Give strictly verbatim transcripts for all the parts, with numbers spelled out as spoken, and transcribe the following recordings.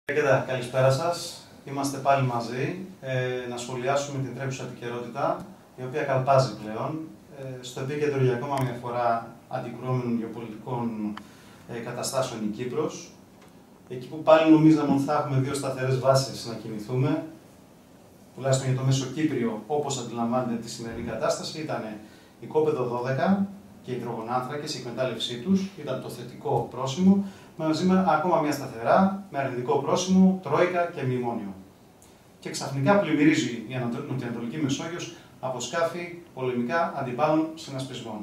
Κοίτα, καλησπέρα σας. Είμαστε πάλι μαζί ε, να σχολιάσουμε την τρέχουσα επικαιρότητα, η οποία καλπάζει πλέον ε, στο επίκεντρο για ακόμα μια φορά αντικρουόμενων γεωπολιτικών ε, καταστάσεων η Κύπρος. Εκεί που πάλι νομίζαμε ότι θα έχουμε δύο σταθερές βάσεις να κινηθούμε, τουλάχιστον για το Μεσοκύπριο, όπως αντιλαμβάνεται τη σημερινή κατάσταση, ήταν η Κόπεδο δώδεκα και οι υδρογονάνθρακες, η εκμετάλλευσή τους, ήταν το θετικό πρόσημο, μαζί με ακόμα μια σταθερά, με αρνητικό πρόσημο, Τρόικα και Μνημόνιο. Και ξαφνικά πλημμυρίζει η Νοτιοανατολική Μεσόγειος από σκάφη πολεμικά αντιπάλων συνασπισμών.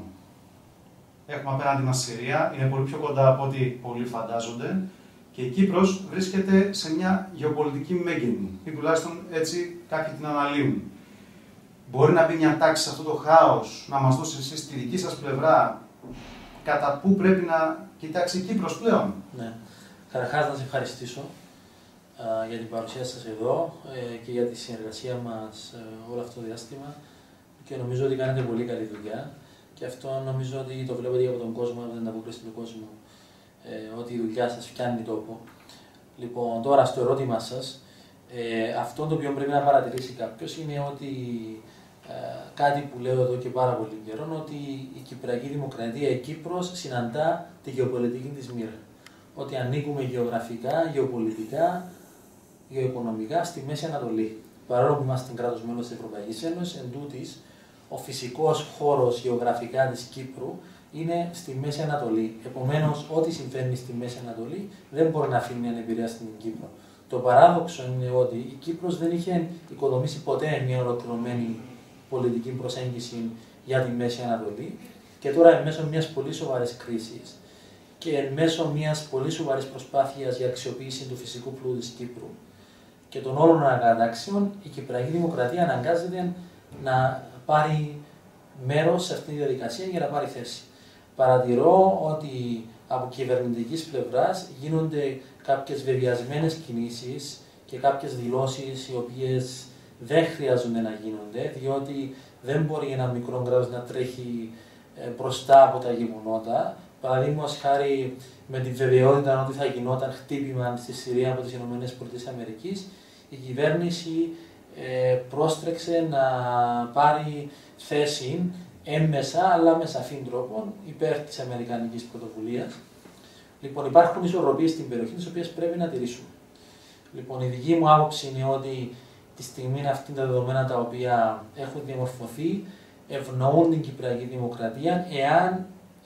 Έχουμε απέναντι μας Συρία, είναι πολύ πιο κοντά από ό,τι πολλοί φαντάζονται, και η Κύπρος βρίσκεται σε μια γεωπολιτική μέγενη, ή τουλάχιστον έτσι κάποιοι την αναλύουν. Μπορεί να μπει μια τάξη σε αυτό το χάος, να μας δώσει εσείς τη δική σας πλευρά, κατά πού πρέπει να κοιτάξει η Κύπρος πλέον? Ναι. Καταρχάς να σας ευχαριστήσω α, για την παρουσία σας εδώ ε, και για τη συνεργασία μας ε, όλο αυτό το διάστημα, και νομίζω ότι κάνετε πολύ καλή δουλειά, και αυτό νομίζω ότι το βλέπετε από τον κόσμο, από την ανταπόκριση του κόσμου, ε, ότι η δουλειά σας φτιάχνει τόπο. Λοιπόν, τώρα στο ερώτημά σας, ε, αυτό το οποίο πρέπει να παρατηρήσει κάποιος είναι ότι ε, κάτι που λέω εδώ και πάρα πολύ καιρό, ότι η Κυπριακή Δημοκρατία, η Κύπρος, συναντά τη γεωπολιτική της μοίρα. Ότι ανήκουμε γεωγραφικά, γεωπολιτικά, γεωοικονομικά στη Μέση Ανατολή. Παρόλο που είμαστε κράτος μέλος της Ευρωπαϊκής Ένωσης, εν τούτης, ο φυσικός χώρος γεωγραφικά της Κύπρου είναι στη Μέση Ανατολή. Επομένως, ό,τι συμβαίνει στη Μέση Ανατολή δεν μπορεί να αφήνει ανεπηρέαστη στην Κύπρο. Το παράδοξο είναι ότι η Κύπρος δεν είχε οικοδομήσει ποτέ μια ολοκληρωμένη πολιτική προσέγγιση για τη Μέση Ανατολή, και τώρα εν μέσω μιας πολύ σοβαρής κρίσης και εν μέσω μιας πολύ σοβαρής προσπάθειας για αξιοποίηση του φυσικού πλούτου της Κύπρου και των όλων αναγκατάξεων, η Κυπριακή Δημοκρατία αναγκάζεται να πάρει μέρος σε αυτή τη διαδικασία για να πάρει θέση. Παρατηρώ ότι από κυβερνητικής πλευράς γίνονται κάποιες βεβαιασμένες κινήσεις και κάποιες δηλώσεις οι οποίες δεν χρειάζονται να γίνονται, διότι δεν μπορεί ένα μικρό κράτος να τρέχει μπροστά από τα γεγονότα. Παραδείγματος χάρη, με την βεβαιότητα ότι θα γινόταν χτύπημα στη Συρία από τις ΗΠΑ, η κυβέρνηση ε, πρόστρεξε να πάρει θέση έμμεσα αλλά με σαφήν τρόπο υπέρ της αμερικανικής πρωτοβουλίας. Λοιπόν, υπάρχουν ισορροπίες στην περιοχή, τις οποίες πρέπει να τηρήσουμε. Λοιπόν, η δική μου άποψη είναι ότι τη στιγμή αυτή τα δεδομένα τα οποία έχουν διαμορφωθεί ευνοούν την Κυπριακή Δημοκρατία, εάν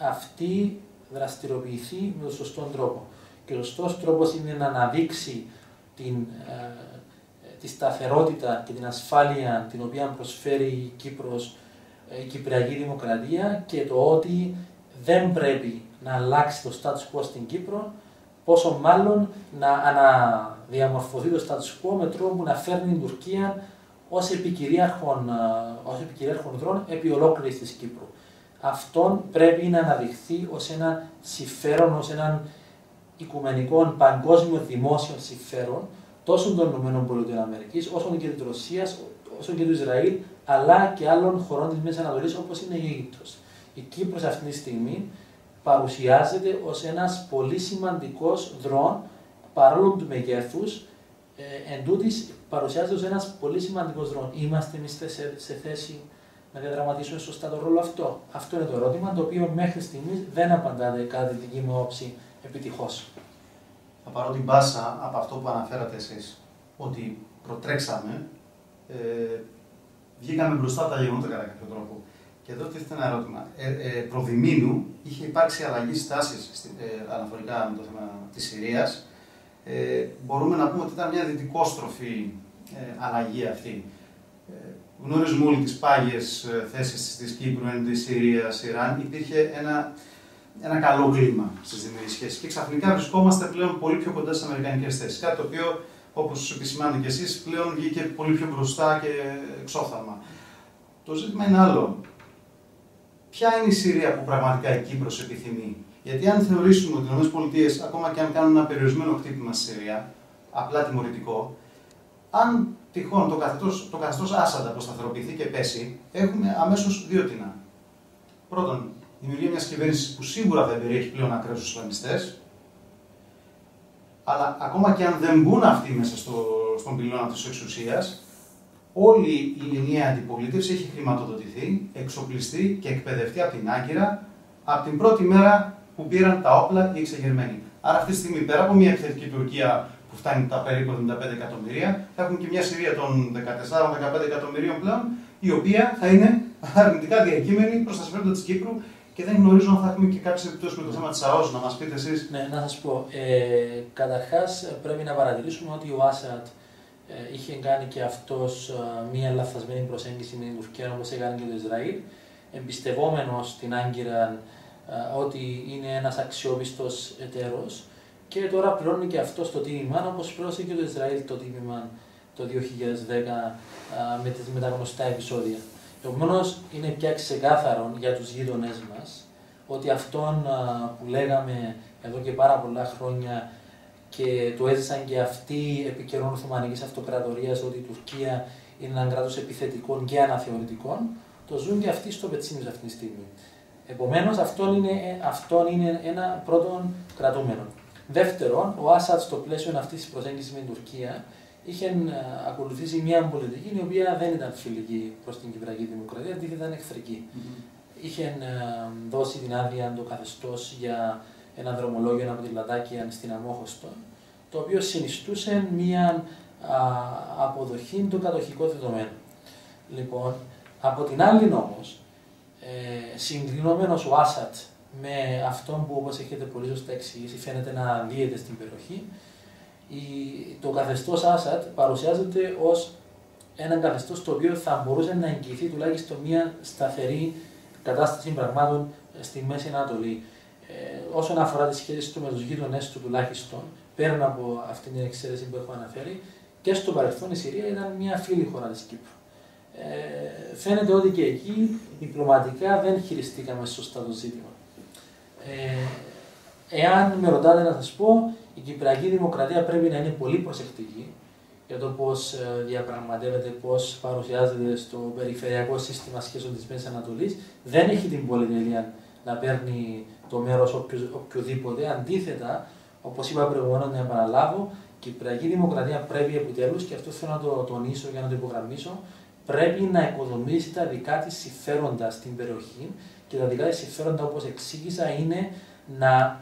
αυτή δραστηριοποιηθεί με τον σωστό τρόπο. Και ο σωστός τρόπος είναι να αναδείξει την, ε, τη σταθερότητα και την ασφάλεια την οποία προσφέρει η Κύπρος, η Κυπριακή Δημοκρατία, και το ότι δεν πρέπει να αλλάξει το status quo στην Κύπρο, πόσο μάλλον να αναδιαμορφωθεί το status quo με τρόπο που να φέρνει την Τουρκία ως επικυρίαρχον, ως επικυρίαρχον δρόν επί ολόκληρης της Κύπρου. Αυτόν πρέπει να αναδειχθεί ως ένα συμφέρον, ως έναν οικουμενικό παγκόσμιο δημόσιο συμφέρον τόσο των ΗΠΑ όσο και της Ρωσίας, όσο και του Ισραήλ, αλλά και άλλων χωρών της Μέσης Ανατολής όπως είναι η Αίγυπτος. Η Κύπρος αυτή τη στιγμή παρουσιάζεται ως ένας πολύ σημαντικός δρόν, παρόλο του μεγέθους, ε, εν τούτης παρουσιάζεται ως ένας πολύ σημαντικός δρόν. Είμαστε εμείς σε, σε θέση να διαδραματίσουμε σωστά τον ρόλο αυτό? Αυτό είναι το ερώτημα, το οποίο μέχρι στιγμής δεν απαντάται κατά τη δική μου όψη επιτυχώς. Θα πάρω την πάσα από αυτό που αναφέρατε εσείς, ότι προτρέξαμε, ε, βγήκαμε μπροστά από τα γεγονότα κατά κάποιο τρόπο. Και εδώ τίθεται ένα ερώτημα. Ε, ε, προδημήνου είχε υπάρξει αλλαγή στάσης ε, αναφορικά με το θέμα της Συρίας. Ε, μπορούμε να πούμε ότι ήταν μια δυτικόστροφη ε, αλλαγή αυτή. Ε, γνωρίζουμε όλοι τις πάγιες ε, θέσεις της Κύπρου έναντι της Συρίας, Ιράν. Υπήρχε ένα, ένα καλό κλίμα στις διμερείς σχέσεις. Και ξαφνικά βρισκόμαστε πλέον πολύ πιο κοντά στις αμερικανικές θέσεις. Κάτι το οποίο, όπως επισημάνετε και εσείς, πλέον βγήκε πολύ πιο μπροστά και εξόφθαλμα. Το ζήτημα είναι άλλο. Ποια είναι η Συρία που πραγματικά η Κύπρος επιθυμεί? Γιατί αν θεωρήσουμε ότι οι ΗΠΑ, ακόμα και αν κάνουν ένα περιορισμένο χτύπημα στη Συρία, απλά τιμωρητικό, αν τυχόν το καθεστώς, το καθεστώς Άσαντ αποσταθεροποιηθεί και πέσει, έχουμε αμέσως δύο τινά. Πρώτον, δημιουργία μιας κυβέρνησης που σίγουρα δεν περιέχει πλέον ακραίους Ισλαμιστές, Αλλά ακόμα και αν δεν μπουν αυτοί μέσα στο, στον πυλώνα της εξουσίας, όλη η ενιαία αντιπολίτευση έχει χρηματοδοτηθεί, εξοπλιστεί και εκπαιδευτεί από την Άγκυρα από την πρώτη μέρα που πήραν τα όπλα οι εξεγερμένοι. Άρα, αυτή τη στιγμή, πέρα από μια επιθετική Τουρκία που φτάνει τα περίπου εβδομήντα πέντε εκατομμύρια, θα έχουμε και μια Συρία των δεκατεσσάρων με δεκαπέντε εκατομμυρίων πλέον, η οποία θα είναι αρνητικά διακείμενη προς τα συμφέροντα της Κύπρου και δεν γνωρίζω αν θα έχουμε και κάποιες επιπτώσεις με το θέμα της ΑΟΣ. Να μας πείτε εσείς. Ναι, να σας πω. Ε, καταρχάς, πρέπει να παρατηρήσουμε ότι ο Άσαντ ε, είχε κάνει και αυτός ε, μία λαθασμένη προσέγγιση με την Τουρκία, όπως έκανε και το Ισραήλ, εμπιστευόμενος την Άγκυρα ε, ότι είναι ένας αξιόπιστος εταίρος. Και τώρα πληρώνει και αυτό το τίμημα, όπως πλήρωσε και το Ισραήλ το τίμημα το δύο χιλιάδες δέκα α, με, τις, με τα γνωστά επεισόδια. Επομένως, είναι πια ξεκάθαρο για τους γείτονές μας ότι αυτόν α, που λέγαμε εδώ και πάρα πολλά χρόνια και το έζησαν και αυτοί επί καιρών Οθωμανικής Αυτοκρατορίας, ότι η Τουρκία είναι έναν κράτος επιθετικών και αναθεωρητικών, το ζουν και αυτοί στο πετσίνι αυτή τη στιγμή. Επομένως, αυτό είναι, αυτό είναι ένα πρώτο κρατούμενο. Δεύτερον, ο Άσαντ στο πλαίσιο αυτή τη προσέγγιση με την Τουρκία είχε ακολουθήσει μια πολιτική η οποία δεν ήταν φιλική προς την Κυπριακή Δημοκρατία, αντίθετα ήταν εχθρική. Mm-hmm. Είχε δώσει την άδεια το καθεστώς για ένα δρομολόγιο από τη Λατάκια στην Αμόχωστο, το οποίο συνιστούσε μια α, αποδοχή των κατοχικών δεδομένων. Λοιπόν, από την άλλη όμως, ε, συγκρινόμενος ο Άσαντ με αυτόν που, όπως έχετε πολύ σωστά εξηγήσει, φαίνεται να αναδύεται στην περιοχή, η, το καθεστώς Άσαντ παρουσιάζεται ως ένα καθεστώς το οποίο θα μπορούσε να εγγυηθεί τουλάχιστον μια σταθερή κατάσταση πραγμάτων στη Μέση Ανατολή. Ε, όσον αφορά τις σχέσεις του με τους γείτονές του τουλάχιστον, πέραν από αυτή την εξαίρεση που έχω αναφέρει, και στο παρελθόν η Συρία ήταν μια φίλη χώρα της Κύπρου. Ε, φαίνεται ότι και εκεί διπλωματικά δεν χειριστήκαμε σωστά το ζήτημα. Ε, εάν με ρωτάτε να σας πω, η Κυπριακή Δημοκρατία πρέπει να είναι πολύ προσεκτική για το πώς διαπραγματεύεται, πώς παρουσιάζεται στο περιφερειακό σύστημα σχέσεων της Μέσης Ανατολής. Δεν έχει την πολυτέλεια να παίρνει το μέρος οποιοδήποτε. Αντίθετα, όπως είπα προηγουμένως, να επαναλάβω, η Κυπριακή Δημοκρατία πρέπει επιτέλους, και αυτό θέλω να το τονίσω για να το υπογραμμίσω, πρέπει να οικοδομήσει τα δικά της συμφέροντα στην περιοχή. Και τα δικά της συμφέροντα, όπως εξήγησα, είναι να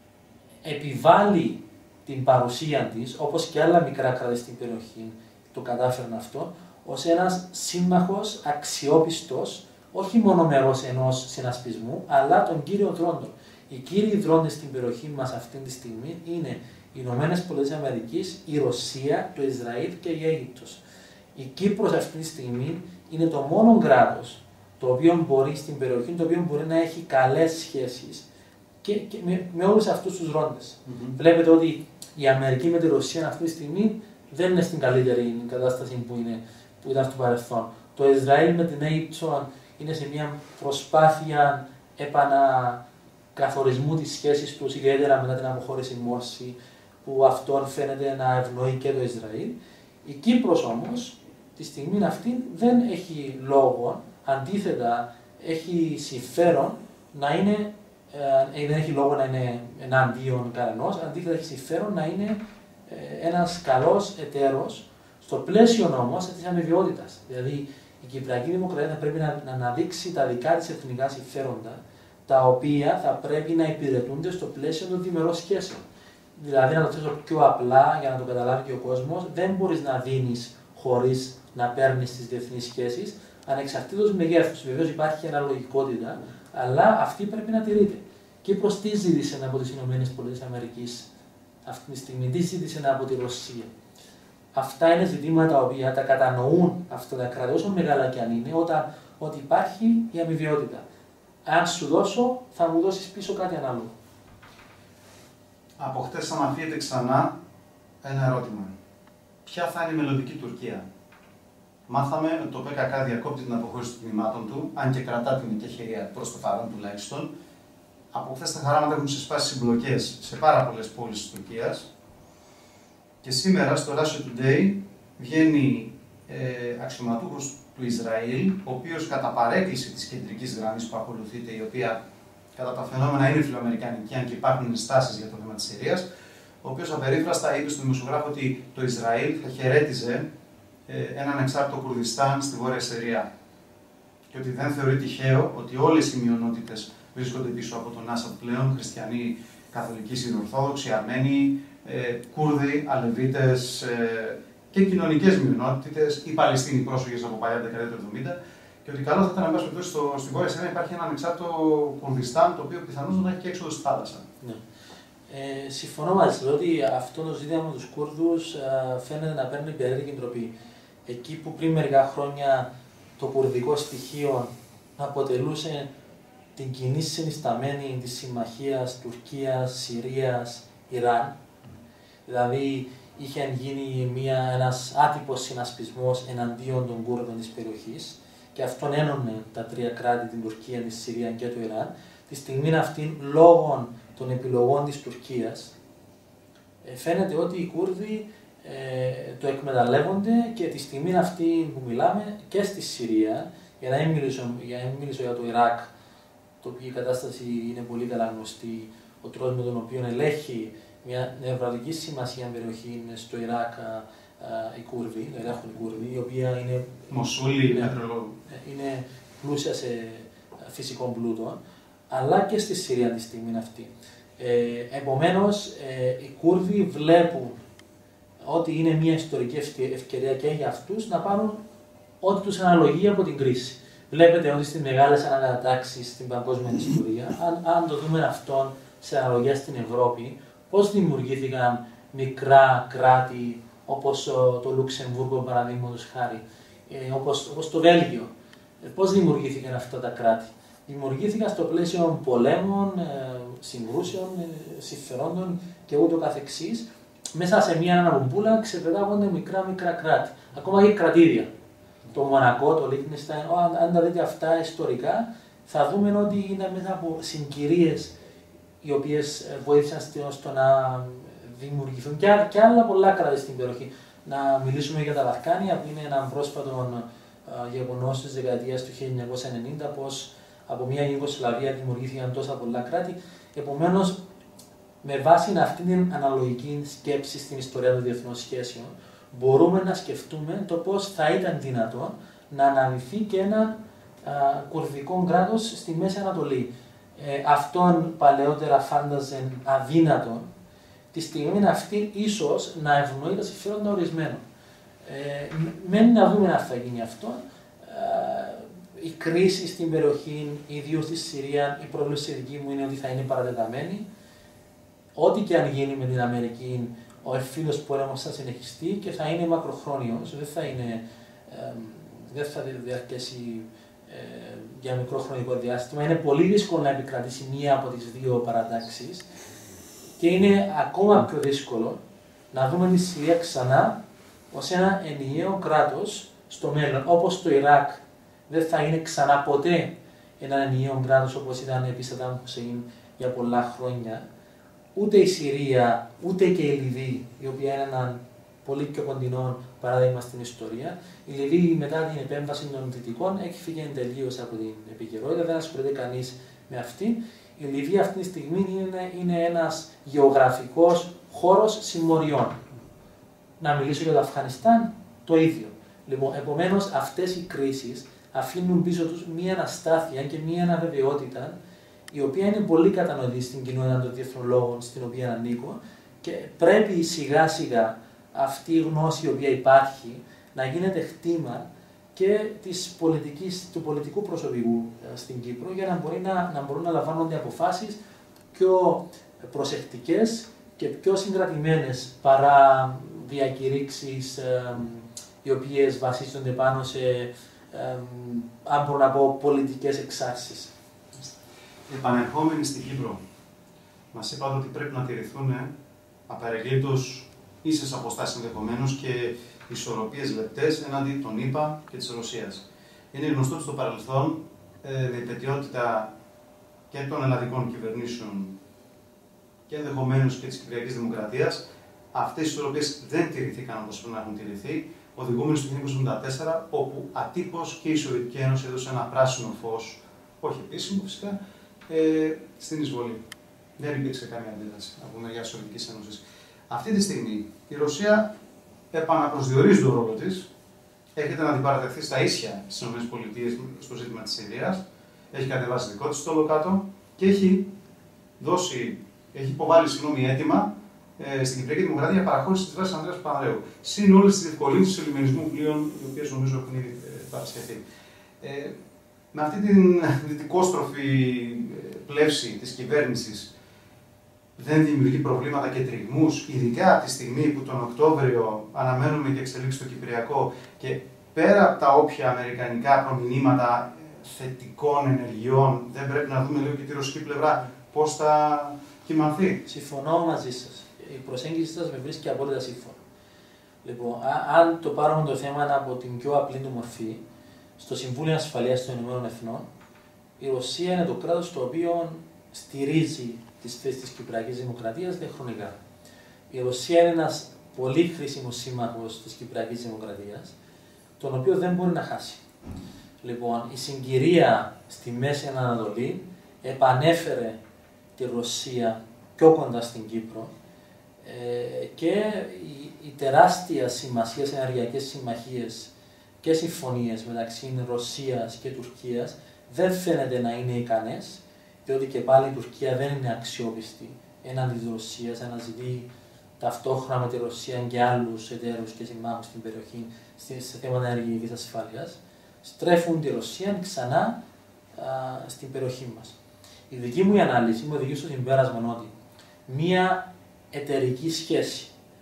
επιβάλλει την παρουσία της, όπως και άλλα μικρά κράτη στην περιοχή το κατάφεραν αυτό, ως ένας σύμμαχος αξιόπιστος, όχι μόνο μερός ενός συνασπισμού, αλλά τον κύριο δρόντο. Οι κύριοι δρόντες στην περιοχή μας αυτή τη στιγμή είναι οι Ηνωμένες Πολιτείες Αμερικής, η Ρωσία, το Ισραήλ και η Αίγυπτος. Η Κύπρος αυτή τη στιγμή είναι το μόνο κράτος το οποίο μπορεί στην περιοχή, το οποίο μπορεί να έχει καλές σχέσεις και, και με, με όλους αυτούς τους ρόντες. Mm-hmm. Βλέπετε ότι η Αμερική με τη Ρωσία αυτή τη στιγμή δεν είναι στην καλύτερη κατάσταση που, είναι, που ήταν στο παρελθόν. Το Ισραήλ με την Αίγυπτο είναι σε μια προσπάθεια επανακαθορισμού της σχέσης τους, ιδιαίτερα μετά την αποχώρηση Μόρση, που αυτόν φαίνεται να ευνοεί και το Ισραήλ. Η Κύπρος όμως, τη στιγμή αυτή δεν έχει λόγο, αντίθετα έχει συμφέρον να είναι, ε, δεν έχει λόγο να είναι εναντίον κανενός, αντίθετα έχει συμφέρον να είναι ε, ένας καλός εταίρος, στο πλαίσιο όμως της αμοιβαιότητας. Δηλαδή η Κυπριακή Δημοκρατία θα πρέπει να, να αναδείξει τα δικά της εθνικά συμφέροντα, τα οποία θα πρέπει να υπηρετούνται στο πλαίσιο των διμερών σχέσεων. Δηλαδή, να το θέσω πιο απλά για να το καταλάβει και ο κόσμος, δεν μπορείς να δίνεις χωρίς να παίρνεις τις διεθνείς σχέσεις, ανεξαρτήτως μεγέθους. Βεβαίως υπάρχει αναλογικότητα, αλλά αυτή πρέπει να τηρείται. Κύπρος τι ζήτησε από τις Ηνωμένες Πολιτείες Αμερικής αυτή τη στιγμή, τι ζήτησε από τη Ρωσία. Αυτά είναι ζητήματα τα οποία τα κατανοούν αυτά τα κράτη, όσο μεγάλα και αν είναι, όταν ότι υπάρχει η αμοιβαιότητα. Αν σου δώσω, θα μου δώσεις πίσω κάτι ανάλογο. Από χτες αναφύεται ξανά ένα ερώτημα. Ποια θα είναι η μελλοντική Τουρκία? Μάθαμε ότι το ΠΚΚ διακόπτει την αποχώρηση των κινημάτων του, αν και κρατά την εκεχηρία προς το παρόν τουλάχιστον. Από χθες τα χαράματα έχουν συσπάσει συμπλοκές σε πάρα πολλές πόλεις της Τουρκίας. Και σήμερα στο Russia Today βγαίνει ε, αξιωματούχος του Ισραήλ, ο οποίος κατά παρέκκληση της κεντρικής γραμμής που ακολουθείται, η οποία κατά τα φαινόμενα είναι φιλοαμερικανική, αν και υπάρχουν ενστάσεις για το θέμα της Συρίας, ο ο οποίος απερίφραστα είπε στον δημοσιογράφο ότι το Ισραήλ θα χαιρέτιζε ε, έναν ανεξάρτητο Κουρδιστάν στη Βόρεια Συρία. Και ότι δεν θεωρεί τυχαίο ότι όλες οι μειονότητες βρίσκονται πίσω από τον Άσαντ πλέον, χριστιανοί, καθολικοί, συνορθόδοξοι, Αρμένοι, ε, Κούρδοι, Αλεβίτες ε, και κοινωνικές μειονότητες, οι Παλαιστίνοι πρόσφυγες από παλιά δεκαετία του εβδομήντα. Και ότι καλό θα ήταν να μπει περιπτώσει στη Βόρεια Συρία υπάρχει ένα ανεξάρτητο Κουρδιστάν, το οποίο πιθανώς να έχει και έξοδο στη θάλασσα. Ναι. Ε, συμφωνώ μαζί σας ότι αυτό το ζήτημα με τους Κούρδους ε, φαίνεται να παίρνει περίεργη ντροπή. Εκεί που πριν μερικά χρόνια το κουρδικό στοιχείο αποτελούσε την κοινή συνισταμένη της συμμαχίας Τουρκίας, Συρίας, Ιράν, δηλαδή είχε γίνει μια, ένας άτυπος συνασπισμός εναντίον των Κούρδων της περιοχής και αυτόν ένωνε τα τρία κράτη, την Τουρκία, τη Συρία και το Ιράν. Τη στιγμή αυτή, λόγω των επιλογών της Τουρκίας, φαίνεται ότι οι Κούρδοι ε, το εκμεταλλεύονται και τη στιγμή αυτή που μιλάμε και στη Συρία, για να μην μιλήσω για, να μιλήσω για το Ιράκ, το οποίο η κατάσταση είναι πολύ καλά γνωστή, ο τρόπος με τον οποίο ελέγχει μια νευραλική σημασία περιοχή είναι στο Ιράκ α, α, οι Κούρδοι, το ελέγχουν οι Κούρδοι, η οποία είναι, Μοσούλη, είναι, είναι, είναι πλούσια σε φυσικό πλούτο, αλλά και στη Συρία τη στιγμή αυτή. Ε, επομένως, ε, οι Κούρδοι βλέπουν ότι είναι μια ιστορική ευκαιρία και για αυτούς να πάρουν ό,τι τους αναλογεί από την κρίση. Βλέπετε ότι στις μεγάλες ανακατατάξεις στην παγκόσμια ιστορία, αν, αν το δούμε αυτόν σε αναλογία στην Ευρώπη, πώς δημιουργήθηκαν μικρά κράτη όπως το Λουξεμβούργο, παραδείγματος χάρη, ε, όπως, όπως το Βέλγιο. Ε, πώς δημιουργήθηκαν αυτά τα κράτη. Δημιουργήθηκαν στο πλαίσιο πολέμων, ε, συγκρούσεων, ε, συμφερόντων και ούτω καθεξής. Μέσα σε μια αναμπούμπούλα ξεπετάγονται μικρά μικρά κράτη. Ακόμα και κρατήδια. Το Μονακό, το Λίχτενστάιν, αν τα δείτε αυτά ιστορικά, θα δούμε ότι είναι μέσα από συγκυρίες οι οποίες βοήθησαν στο να δημιουργηθούν και, και άλλα πολλά κράτη στην περιοχή. Να μιλήσουμε για τα Βαλκάνια, που είναι ένα πρόσφατο γεγονός της δεκαετίας του χίλια εννιακόσια ενενήντα, πως από μια Ιουγκοσλαβία δημιουργήθηκαν τόσα πολλά κράτη. Επομένως, με βάση αυτή την αναλογική σκέψη στην ιστορία των διεθνών σχέσεων, μπορούμε να σκεφτούμε το πώς θα ήταν δυνατόν να αναδυθεί και ένα α, κουρδικό κράτος στη Μέση Ανατολή. Ε, αυτόν παλαιότερα φάνταζε αδύνατον, τη στιγμή αυτή ίσως να ευνοεί τα συμφέροντα ορισμένων. Ε, μένει να δούμε αν θα γίνει αυτό. Ε, η κρίση στην περιοχή, ιδίως στη Συρία, η πρόβλεψη δική μου είναι ότι θα είναι παρατεταμένη. Ό,τι και αν γίνει με την Αμερική, ο εμφύλιος πόλεμος θα συνεχιστεί και θα είναι μακροχρόνιος, δεν θα, είναι, ε, δεν θα διαρκέσει ε, για μικρό χρονικό διάστημα. Είναι πολύ δύσκολο να επικρατήσει μία από τις δύο παρατάξεις και είναι ακόμα πιο δύσκολο να δούμε τη Συρία ξανά ως ένα ενιαίο κράτος στο μέλλον. Όπως το Ιράκ δεν θα είναι ξανά ποτέ ένα ενιαίο κράτος όπως ήταν επί Σαντάμ Χουσέιν για πολλά χρόνια. Ούτε η Συρία, ούτε και η Λιβύη, η οποία είναι ένα πολύ πιο κοντινό παράδειγμα στην ιστορία. Η Λιβύη μετά την επέμβαση των Δυτικών έκφυγε τελείως από την επικαιρότητα, δεν ασχολείται κανείς με αυτήν. Η Λιβύη αυτή τη στιγμή είναι, είναι ένας γεωγραφικός χώρος συμμοριών. Να μιλήσω για το Αφγανιστάν, το ίδιο. Λοιπόν, επομένως, αυτές οι κρίσεις αφήνουν πίσω τους μία αναστάθεια και μία αναβεβαιότητα, η οποία είναι πολύ κατανοητή στην κοινότητα των διεθνών λόγων στην οποία ανήκω και πρέπει σιγά σιγά αυτή η γνώση η οποία υπάρχει να γίνεται χτήμα και της πολιτικής, του πολιτικού προσωπικού στην Κύπρο για να, μπορεί να, να μπορούν να λαμβάνονται αποφάσεις πιο προσεκτικές και πιο συγκρατημένες παρά διακηρύξεις ε, οι οποίες βασίζονται πάνω σε, ε, αν μπορώ να πω, πολιτικές εξάρσεις. Επανερχόμενοι στην Κύπρο, μας είπατε ότι πρέπει να τηρηθούν απαρεγκλήτως ίσες αποστάσεις ενδεχομένως και ισορροπίες λεπτές έναντι των ΗΠΑ και της Ρωσίας. Είναι γνωστό ότι στο παρελθόν ε, διεπαιτειότητα και των ελλαδικών κυβερνήσεων και ενδεχομένως και της Κυπριακής Δημοκρατίας, αυτές οι ισορροπίες δεν τηρηθήκαν όπως πρέπει να έχουν τηρηθεί, οδηγούμενοι στο χίλια εννιακόσια εβδομήντα τέσσερα, όπου ατύπως και η Σοβιετική Ένωση έδωσε ένα πράσινο φως, όχι επίσημο φυσικά, ε, στην εισβολή. Δεν υπήρξε καμία αντίδραση από μεριά της Σοβιετικής Ένωσης. Αυτή τη στιγμή η Ρωσία επαναπροσδιορίζει τον ρόλο της. Έρχεται να την παρατεθεί στα ίσια στις ΗΠΑ στο ζήτημα της Συρίας. Έχει κατεβάσει δικό της στόλο κάτω και έχει, δώσει, έχει υποβάλει συγγνώμη, αίτημα ε, στην Κυπριακή Δημοκρατία για παραχώρηση της βάσης Ανδρέας Παπανδρέου. Συν όλες τις διευκολύνσεις του λιμενισμού πλοίων, οι οποίες νομίζω έχουν ήδη ε, παρασχεθεί. Ε, με αυτή την δυτικόστροφη πλεύση της κυβέρνησης, δεν δημιουργεί προβλήματα και τριγμούς, ειδικά από τη στιγμή που τον Οκτώβριο αναμένουμε και εξελίξει το Κυπριακό και πέρα από τα όποια αμερικανικά προμηνύματα θετικών ενεργειών, δεν πρέπει να δούμε λίγο και τη ρωσική πλευρά πώς θα κυμανθεί? Συμφωνώ μαζί σας. Η προσέγγιση σας με βρίσκει απόλυτα σύμφωνο. Λοιπόν, αν το πάρουμε το θέμα από την πιο απλή του μορφή, στο Συμβούλιο Ασφαλείας των Ηνωμένων Εθνών, η Ρωσία είναι το κράτος το οποίο στηρίζει τις θέσεις της Κυπριακής Δημοκρατίας διαχρονικά. Η Ρωσία είναι ένας πολύ χρήσιμος σύμμαχος της Κυπριακής Δημοκρατίας, τον οποίο δεν μπορεί να χάσει. Λοιπόν, η συγκυρία στη Μέση Ανατολή επανέφερε τη Ρωσία πιο κοντά στην Κύπρο ε, και η, η τεράστια σημασία σε ενεργειακές συμμαχίες και συμφωνίες μεταξύ Ρωσίας και Τουρκίας δεν φαίνεται να είναι ικανές, διότι και πάλι η Τουρκία δεν είναι αξιόπιστη έναντι της Ρωσίας, αναζητεί ταυτόχρονα με τη Ρωσία και άλλους εταίρους και συμμάχους στην περιοχή σε θέματα ενεργειακής ασφάλειας, στρέφουν τη Ρωσία ξανά α, στην περιοχή μας. Η δική μου ανάλυση μου οδηγεί στο συμπέρασμα ότι μία εταιρική σχέση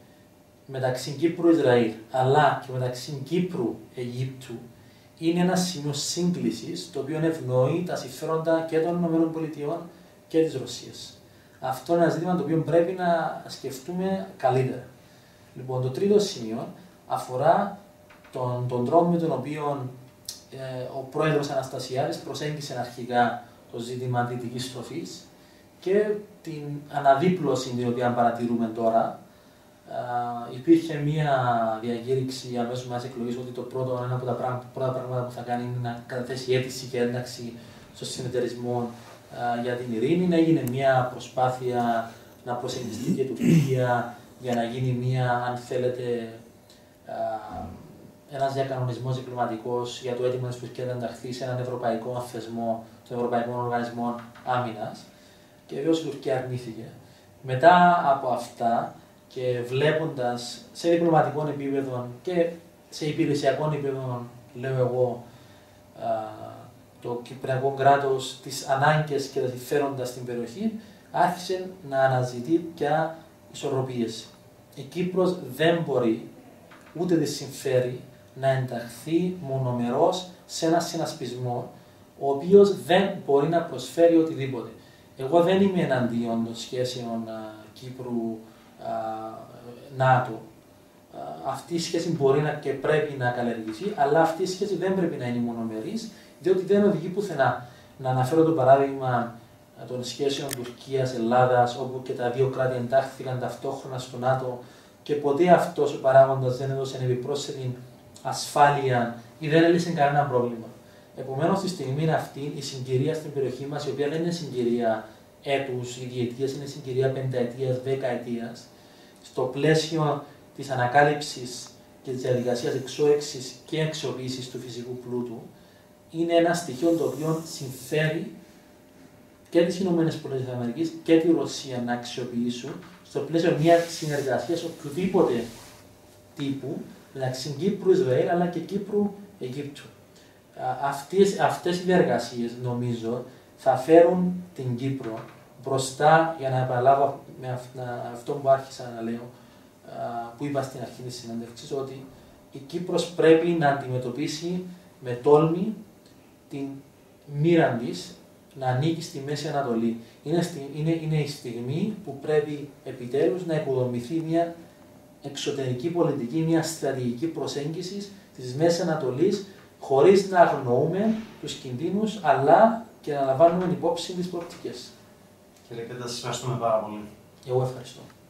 μεταξύ Κύπρου-Ισραήλ αλλά και μεταξύ Κύπρου-Αιγύπτου είναι ένα σημείο σύγκλησης το οποίο ευνοεί τα συμφέροντα και των ΗΠΑ και της Ρωσίας. Αυτό είναι ένα ζήτημα το οποίο πρέπει να σκεφτούμε καλύτερα. Λοιπόν, το τρίτο σημείο αφορά τον, τον τρόπο με τον οποίο ε, ο πρόεδρος Αναστασιάδης προσέγγισε αρχικά το ζήτημα δυτικής στροφής και την αναδίπλωση την οποία παρατηρούμε τώρα. Uh, υπήρχε μία διακήρυξη αμέσως μετά τις εκλογές ότι το πρώτο, ένα από τα πράγματα, πρώτα πράγματα που θα κάνει είναι να καταθέσει αίτηση και ένταξη στο συνεταιρισμό uh, για την ειρήνη. Έγινε μία προσπάθεια να προσεγγιστεί και η Τουρκία για να γίνει μία, αν θέλετε, uh, ένας διακανονισμός διπλωματικός για το αίτημα της Τουρκίας να ενταχθεί σε έναν ευρωπαϊκό θεσμό, τον Ευρωπαϊκό Οργανισμό Άμυνας. Και βεβαίως η Τουρκία αρνήθηκε. Μετά από αυτά, και βλέποντας σε διπλωματικό επίπεδο και σε υπηρεσιακό επίπεδο, λέω εγώ, α, το Κυπριακό κράτος, τις ανάγκες και τα συμφέροντα στην περιοχή, άρχισε να αναζητεί πια ισορροπίες. Η Κύπρος δεν μπορεί, ούτε της συμφέρει, να ενταχθεί μονομερός σε ένα συνασπισμό, ο οποίος δεν μπορεί να προσφέρει οτιδήποτε. Εγώ δεν είμαι εναντίον των σχέσεων Κύπρου ΝΑΤΟ. Αυτή η σχέση μπορεί να και πρέπει να καλλιεργηθεί, αλλά αυτή η σχέση δεν πρέπει να είναι μονομερής, διότι δεν οδηγεί πουθενά. Να αναφέρω το παράδειγμα των σχέσεων Τουρκίας-Ελλάδας, όπου και τα δύο κράτη εντάχθηκαν ταυτόχρονα στο ΝΑΤΟ και ποτέ αυτός ο παράγοντας δεν έδωσε επιπρόσθετη ασφάλεια ή δεν έλυσε κανένα πρόβλημα. Επομένως, στη στιγμή αυτή η συγκυρία στην περιοχή μας, η οποία δεν είναι συγκυρία έτους ή διετίας, είναι συγκυρία πενταετίας, δεκαετίας, στο πλαίσιο της ανακάλυψης και της διαδικασίας εξόεξης και αξιοποίησης του φυσικού πλούτου, είναι ένα στοιχείο το οποίο συμφέρει και τις ΗΠΑ και τη Ρωσία να αξιοποιήσουν στο πλαίσιο μιας συνεργασίας οποιοδήποτε τύπου μεταξύ Κύπρου-Ισραήλ αλλά και Κύπρου-Αιγύπτου. Αυτές, αυτές οι διεργασίες, νομίζω, θα φέρουν την Κύπρο μπροστά, για να επαναλάβω με αυτό που άρχισα να λέω, που είπα στην αρχή της συνέντευξης, ότι η Κύπρος πρέπει να αντιμετωπίσει με τόλμη την μοίρα της να ανήκει στη Μέση Ανατολή. Είναι, στη, είναι, είναι η στιγμή που πρέπει επιτέλους να υποδομηθεί μια εξωτερική πολιτική, μια στρατηγική προσέγγιση της Μέσης Ανατολής, χωρίς να αγνοούμε τους κινδύνους, αλλά και να λαμβάνουμε υπόψη τις προοπτικές. Κύριε Πέτα, σας ευχαριστούμε πάρα πολύ. Εγώ ευχαριστώ.